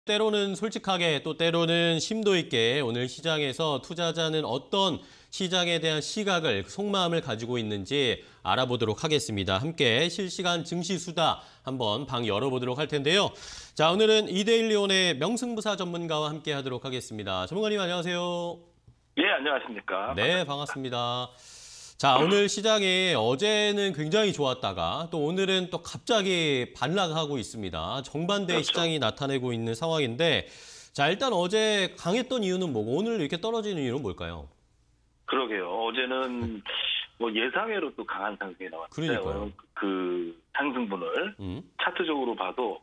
때로는 솔직하게 또 때로는 심도 있게 오늘 시장에서 투자자는 어떤 시장에 대한 시각을, 속마음을 가지고 있는지 알아보도록 하겠습니다. 함께 실시간 증시 수다 한번 방 열어보도록 할 텐데요. 자, 오늘은 이데일리온의 명승부사 전문가와 함께 하도록 하겠습니다. 전문가님 안녕하세요. 예, 안녕하십니까. 네, 반갑습니다. 자, 오늘 시장이 어제는 굉장히 좋았다가 또 오늘은 또 갑자기 반락하고 있습니다. 정반대의 그렇죠. 시장이 나타내고 있는 상황인데, 자, 일단 어제 강했던 이유는 뭐고 오늘 이렇게 떨어지는 이유는 뭘까요? 그러게요. 어제는 뭐 예상외로 또 강한 상승이 나왔는데 그러니까요. 그 상승분을 차트적으로 봐도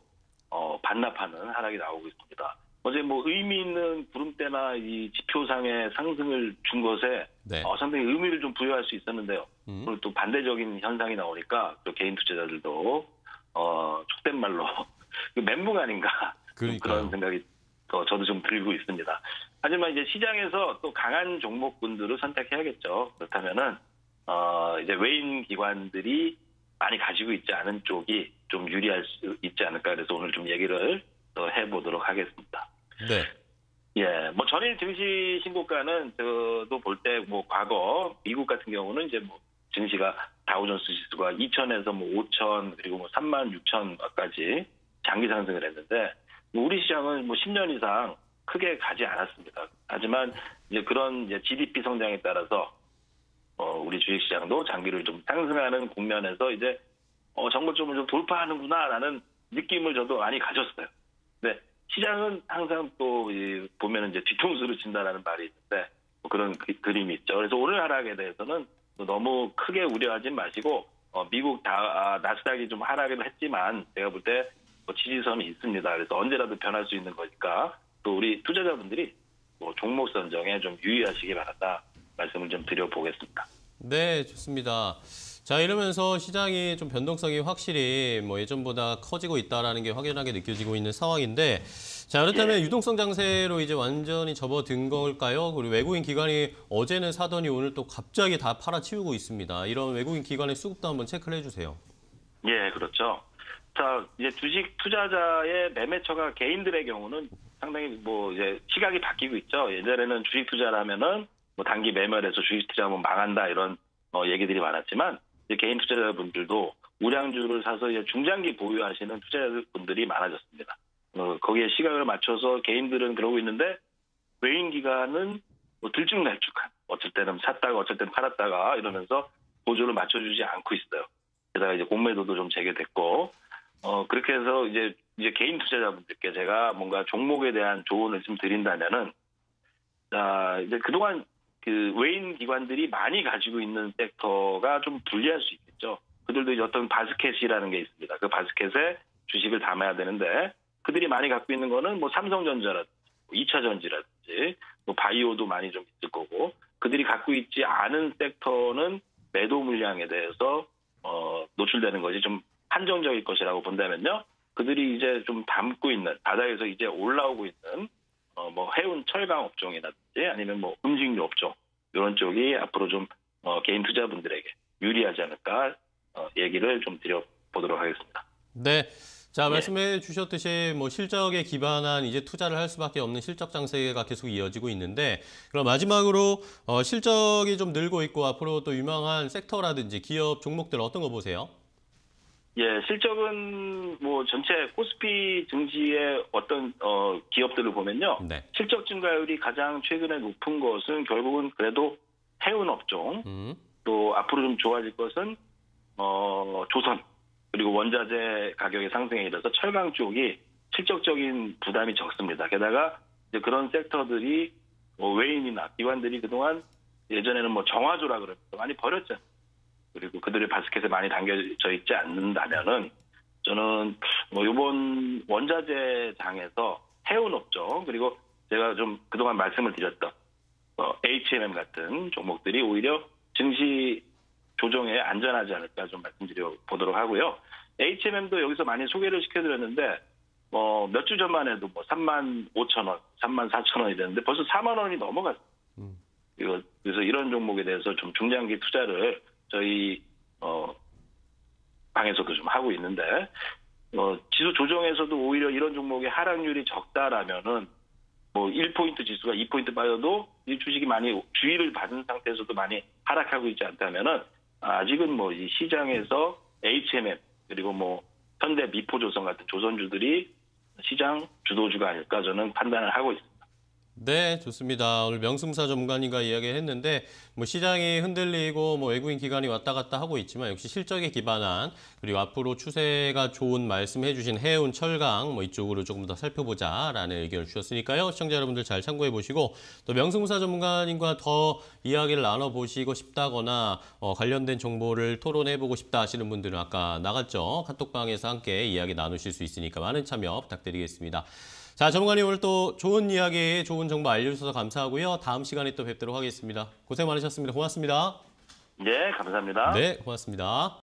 반납하는 하락이 나오고 있습니다. 어제 뭐 의미 있는 구름대나 이 지표상의 상승을 준 것에 네. 상당히 의미를 좀 부여할 수 있었는데요. 오늘 또 반대적인 현상이 나오니까 또 개인 투자자들도 속된 말로 멘붕 아닌가 그러니까요. 그런 생각이 저도 좀 들고 있습니다. 하지만 이제 시장에서 또 강한 종목군들을 선택해야겠죠. 그렇다면은 이제 외인 기관들이 많이 가지고 있지 않은 쪽이 좀 유리할 수 있지 않을까. 그래서 오늘 좀 얘기를 더 해보도록 하겠습니다. 네. 예, 뭐 전일 증시 신고가는 저도 볼 때 뭐 과거 미국 같은 경우는 이제 뭐 증시가 다우존스 지수가 2천에서 뭐 5천 그리고 뭐 3만 6천까지 장기 상승을 했는데 우리 시장은 뭐 10년 이상 크게 가지 않았습니다. 하지만 이제 그런 이제 GDP 성장에 따라서 우리 주식시장도 장기를 좀 상승하는 국면에서 이제 정고점을 좀 돌파하는구나라는 느낌을 저도 많이 가졌어요. 네, 시장은 항상 또 보면은 이제 뒤통수를 친다라는 말이 있는데 뭐 그런 그림이 있죠. 그래서 오늘 하락에 대해서는 너무 크게 우려하지 마시고 미국 나스닥이 좀 하락을 했지만 제가 볼 때 지지선이 있습니다. 그래서 언제라도 변할 수 있는 거니까 또 우리 투자자분들이 종목 선정에 좀 유의하시기 바란다 말씀을 좀 드려보겠습니다. 네, 좋습니다. 자, 이러면서 시장이 좀 변동성이 확실히 뭐 예전보다 커지고 있다라는 게 확연하게 느껴지고 있는 상황인데, 자, 그렇다면 예. 유동성 장세로 이제 완전히 접어든 걸까요? 그리고 외국인 기관이 어제는 사더니 오늘 또 갑자기 다 팔아치우고 있습니다. 이런 외국인 기관의 수급도 한번 체크를 해주세요. 예, 그렇죠. 자, 이제 주식 투자자의 매매처가 개인들의 경우는 상당히 뭐 이제 시각이 바뀌고 있죠. 예전에는 주식 투자를 하면은 뭐 단기 매매해서 주식 투자하면 망한다 이런 얘기들이 많았지만 이제 개인 투자자분들도 우량주를 사서 이제 중장기 보유하시는 투자자분들이 많아졌습니다. 거기에 시각을 맞춰서 개인들은 그러고 있는데 외인 기관은 뭐 들쭉날쭉한 어쩔 때는 샀다가 어쩔 때는 팔았다가 이러면서 보조를 맞춰주지 않고 있어요. 게다가 이제 공매도도 좀 재개됐고 그렇게 해서 이제 개인 투자자분들께 제가 뭔가 종목에 대한 조언을 좀 드린다면은 이제 그동안 그 외인 기관들이 많이 가지고 있는 섹터가 좀 불리할 수 있겠죠. 그들도 이제 어떤 바스켓이라는 게 있습니다. 그 바스켓에 주식을 담아야 되는데 그들이 많이 갖고 있는 거는 뭐 삼성전자라든지 2차 전지라든지 뭐 바이오도 많이 좀 있을 거고 그들이 갖고 있지 않은 섹터는 매도 물량에 대해서 노출되는 것이 좀 한정적일 것이라고 본다면요. 그들이 이제 좀 담고 있는 바닥에서 이제 올라오고 있는 뭐 해운 철강 업종이라든지 아니면 뭐 음식료 업종 이런 쪽이 앞으로 좀 개인 투자분들에게 유리하지 않을까 얘기를 좀 드려보도록 하겠습니다. 네. 자, 말씀해 주셨듯이 뭐 실적에 기반한 이제 투자를 할 수밖에 없는 실적 장세가 계속 이어지고 있는데 그럼 마지막으로 실적이 좀 늘고 있고 앞으로 또 유망한 섹터라든지 기업 종목들 어떤 거 보세요? 예, 실적은 뭐 전체 코스피 증시의 어떤 기업들을 보면요. 네. 실적 증가율이 가장 최근에 높은 것은 결국은 그래도 해운 업종, 또 앞으로 좀 좋아질 것은 조선, 그리고 원자재 가격의 상승에 이어서 철강 쪽이 실적적인 부담이 적습니다. 게다가 이제 그런 섹터들이 외인이나 기관들이 그동안 예전에는 뭐 정화조라 그러면서 많이 버렸죠. 그리고 그들의 바스켓에 많이 담겨져 있지 않는다면은 저는 뭐 이번 원자재 장에서 해운 업종 그리고 제가 좀 그동안 말씀을 드렸던 H&M 같은 종목들이 오히려 증시 조정에 안전하지 않을까 좀 말씀드려 보도록 하고요. H&M도 여기서 많이 소개를 시켜드렸는데 몇 주 전만 해도 뭐 3만 5천 원, 3만 4천 원이 됐는데 벌써 4만 원이 넘어갔어요. 그래서 이런 종목에 대해서 좀 중장기 투자를 저희 방에서도 좀 하고 있는데 지수 조정에서도 오히려 이런 종목의 하락률이 적다라면은 뭐 1포인트 지수가 2포인트 빠져도 이 주식이 많이 주의를 받은 상태에서도 많이 하락하고 있지 않다면은 아직은 뭐 이 시장에서 HMM 그리고 뭐 현대 미포조선 같은 조선주들이 시장 주도주가 아닐까 저는 판단을 하고 있습니다. 네, 좋습니다. 오늘 명승사 전문가님과 이야기했는데 뭐 시장이 흔들리고 뭐 외국인 기관이 왔다 갔다 하고 있지만 역시 실적에 기반한 그리고 앞으로 추세가 좋은 말씀해 주신 해운, 철강 뭐 이쪽으로 조금 더 살펴보자라는 의견을 주셨으니까요. 시청자 여러분들 잘 참고해 보시고 또 명승사 전문가님과 더 이야기를 나눠보시고 싶다거나 관련된 정보를 토론해 보고 싶다 하시는 분들은 아까 나갔죠. 카톡방에서 함께 이야기 나누실 수 있으니까 많은 참여 부탁드리겠습니다. 자, 전문가님 오늘 또 좋은 이야기, 좋은 정보 알려주셔서 감사하고요. 다음 시간에 또 뵙도록 하겠습니다. 고생 많으셨습니다. 고맙습니다. 네, 감사합니다. 네, 고맙습니다.